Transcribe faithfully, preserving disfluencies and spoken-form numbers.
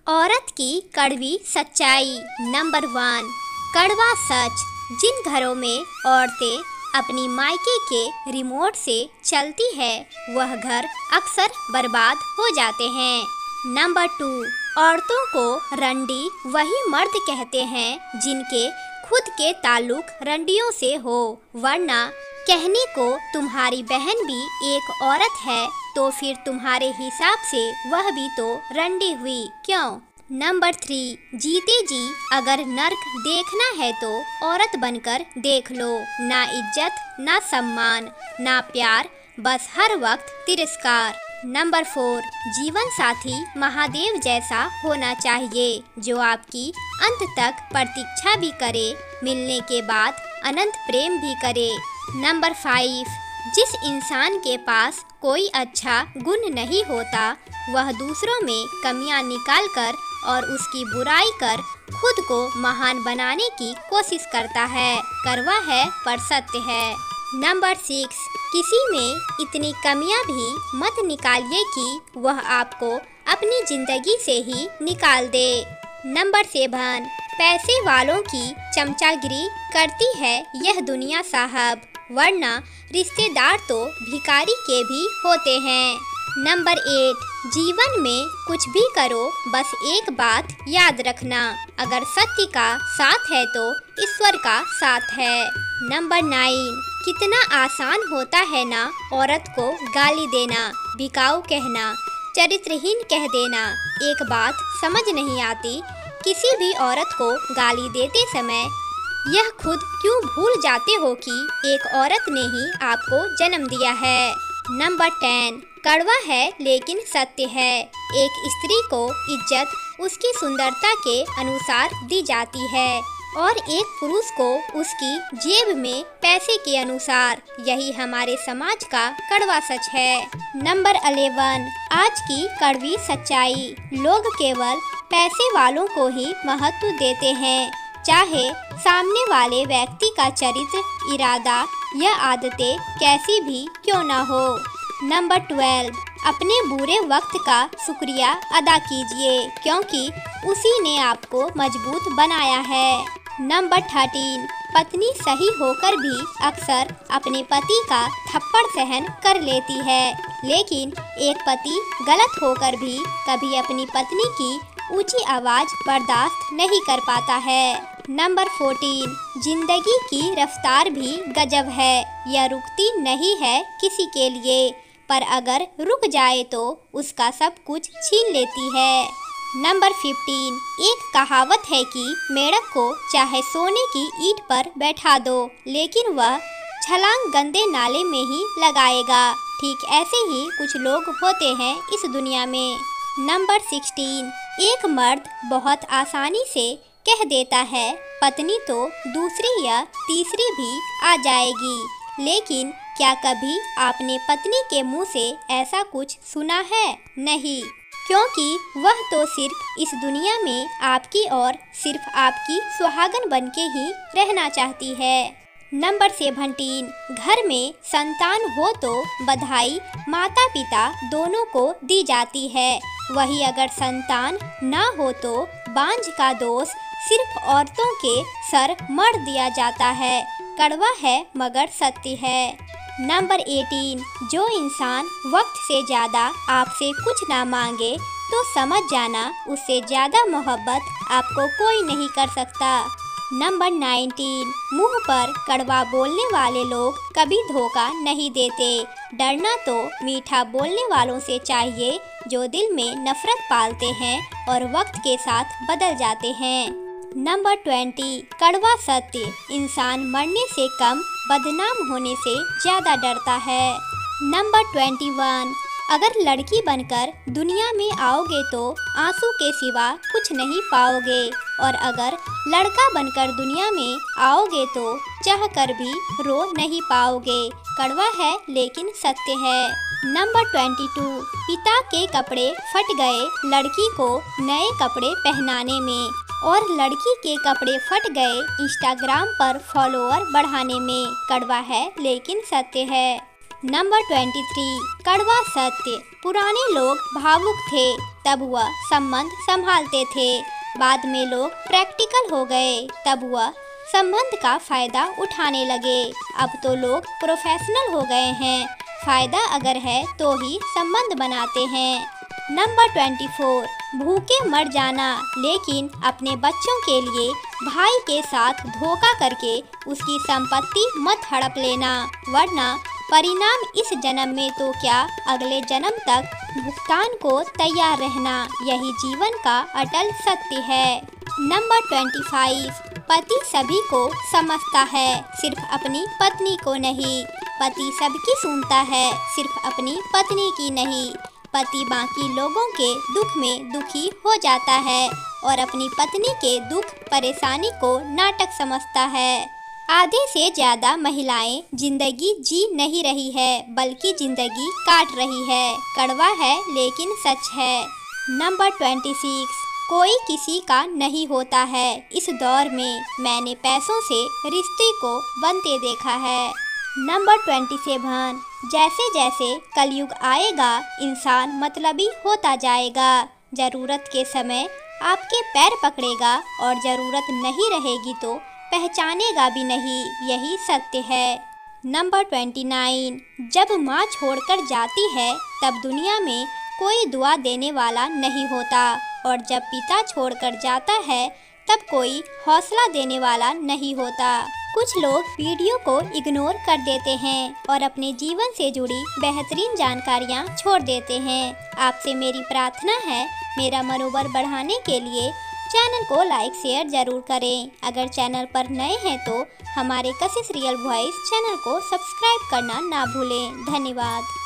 औरत की कड़वी सच्चाई। नंबर वन, कड़वा सच। जिन घरों में औरतें अपनी मायके के रिमोट से चलती है वह घर अक्सर बर्बाद हो जाते हैं। नंबर टू, औरतों को रंडी वही मर्द कहते हैं जिनके खुद के ताल्लुक रंडियों से हो, वरना कहने को तुम्हारी बहन भी एक औरत है तो फिर तुम्हारे हिसाब से वह भी तो रंडी हुई, क्यों? नंबर थ्री, जीते जी अगर नर्क देखना है तो औरत बनकर देख लो। ना इज्जत, ना सम्मान, ना प्यार, बस हर वक्त तिरस्कार। नंबर फोर, जीवन साथी महादेव जैसा होना चाहिए जो आपकी अंत तक प्रतीक्षा भी करे, मिलने के बाद अनंत प्रेम भी करे। नंबर फाइव, जिस इंसान के पास कोई अच्छा गुण नहीं होता वह दूसरों में कमियां निकालकर और उसकी बुराई कर खुद को महान बनाने की कोशिश करता है। कड़वा है पर सत्य है। नंबर सिक्स, किसी में इतनी कमियां भी मत निकालिए कि वह आपको अपनी जिंदगी से ही निकाल दे। नंबर सेवन, पैसे वालों की चमचागिरी करती है यह दुनिया साहब, वरना रिश्तेदार तो भिखारी के भी होते हैं। नंबर एट, जीवन में कुछ भी करो बस एक बात याद रखना, अगर सत्य का साथ है तो ईश्वर का साथ है। नंबर नाइन, कितना आसान होता है ना औरत को गाली देना, बिकाऊ कहना, चरित्रहीन कह देना। एक बात समझ नहीं आती, किसी भी औरत को गाली देते समय यह खुद क्यों भूल जाते हो कि एक औरत ने ही आपको जन्म दिया है। नंबर टेन, कड़वा है लेकिन सत्य है। एक स्त्री को इज्जत उसकी सुंदरता के अनुसार दी जाती है और एक पुरुष को उसकी जेब में पैसे के अनुसार। यही हमारे समाज का कड़वा सच है। नंबर इलेवन, आज की कड़वी सच्चाई। लोग केवल पैसे वालों को ही महत्व देते हैं, चाहे सामने वाले व्यक्ति का चरित्र, इरादा या आदतें कैसी भी क्यों ना हो। नंबर ट्वेल्व, अपने बुरे वक्त का शुक्रिया अदा कीजिए क्योंकि उसी ने आपको मजबूत बनाया है। नंबर थर्टीन, पत्नी सही होकर भी अक्सर अपने पति का थप्पड़ सहन कर लेती है, लेकिन एक पति गलत होकर भी कभी अपनी पत्नी की ऊंची आवाज़ बर्दाश्त नहीं कर पाता है। नंबर फोर्टीन, जिंदगी की रफ्तार भी गजब है, यह रुकती नहीं है किसी के लिए, पर अगर रुक जाए तो उसका सब कुछ छीन लेती है। नंबर फिफ्टीन, एक कहावत है कि मेढक को चाहे सोने की ईंट पर बैठा दो लेकिन वह छलांग गंदे नाले में ही लगाएगा। ठीक ऐसे ही कुछ लोग होते हैं इस दुनिया में। नंबर सिक्सटीन, एक मर्द बहुत आसानी से कह देता है पत्नी तो दूसरी या तीसरी भी आ जाएगी, लेकिन क्या कभी आपने पत्नी के मुंह से ऐसा कुछ सुना है? नहीं, क्योंकि वह तो सिर्फ इस दुनिया में आपकी और सिर्फ आपकी सुहागन बनके ही रहना चाहती है। नंबर सेवनटीन, घर में संतान हो तो बधाई माता पिता दोनों को दी जाती है, वही अगर संतान ना हो तो बांझ का दोष सिर्फ औरतों के सर मढ़ दिया जाता है। कड़वा है मगर सत्य है। नंबर एटीन, जो इंसान वक्त से ज़्यादा आपसे कुछ ना मांगे तो समझ जाना उससे ज़्यादा मोहब्बत आपको कोई नहीं कर सकता। नंबर नाइनटीन, मुंह पर कड़वा बोलने वाले लोग कभी धोखा नहीं देते। डरना तो मीठा बोलने वालों से चाहिए जो दिल में नफरत पालते हैं और वक्त के साथ बदल जाते हैं। नंबर ट्वेंटी, कड़वा सत्य। इंसान मरने से कम बदनाम होने से ज़्यादा डरता है। नंबर ट्वेंटी वन, अगर लड़की बनकर दुनिया में आओगे तो आंसू के सिवा कुछ नहीं पाओगे, और अगर लड़का बनकर दुनिया में आओगे तो चाहकर भी रो नहीं पाओगे। कड़वा है लेकिन सत्य है। नंबर ट्वेंटी टू, पिता के कपड़े फट गए लड़की को नए कपड़े पहनाने में, और लड़की के कपड़े फट गए इंस्टाग्राम पर फॉलोअर बढ़ाने में। कड़वा है लेकिन सत्य है। नंबर ट्वेंटी थ्री कड़वा सत्य। पुराने लोग भावुक थे, तब वह संबंध संभालते थे। बाद में लोग प्रैक्टिकल हो गए, तब वह संबंध का फायदा उठाने लगे। अब तो लोग प्रोफेशनल हो गए हैं, फायदा अगर है तो ही संबंध बनाते हैं। नंबर ट्वेंटी फोर भूखे मर जाना, लेकिन अपने बच्चों के लिए भाई के साथ धोखा करके उसकी संपत्ति मत हड़प लेना, वरना परिणाम इस जन्म में तो क्या अगले जन्म तक भुगतान को तैयार रहना, यही जीवन का अटल सत्य है। नंबर ट्वेंटी फाइव पति सभी को समझता है, सिर्फ अपनी पत्नी को नहीं। पति सबकी सुनता है, सिर्फ अपनी पत्नी की नहीं। पति बाकी लोगों के दुख में दुखी हो जाता है और अपनी पत्नी के दुख परेशानी को नाटक समझता है। आधे से ज्यादा महिलाएं जिंदगी जी नहीं रही है, बल्कि जिंदगी काट रही है। कड़वा है लेकिन सच है। नंबर ट्वेंटी सिक्स कोई किसी का नहीं होता है। इस दौर में मैंने पैसों से रिश्ते को बनते देखा है। नंबर ट्वेंटी सेवन जैसे जैसे कलयुग आएगा, इंसान मतलबी होता जाएगा। जरूरत के समय आपके पैर पकड़ेगा और जरूरत नहीं रहेगी तो पहचानेगा भी नहीं, यही सत्य है। नंबर ट्वेंटी नाइन जब माँ छोड़कर जाती है, तब दुनिया में कोई दुआ देने वाला नहीं होता, और जब पिता छोड़कर जाता है, तब कोई हौसला देने वाला नहीं होता। कुछ लोग वीडियो को इग्नोर कर देते हैं और अपने जीवन से जुड़ी बेहतरीन जानकारियाँ छोड़ देते हैं। आपसे मेरी प्रार्थना है, मेरा मनोबल बढ़ाने के लिए चैनल को लाइक शेयर जरूर करें। अगर चैनल पर नए हैं तो हमारे कशिश रियल वॉइस चैनल को सब्सक्राइब करना ना भूलें। धन्यवाद।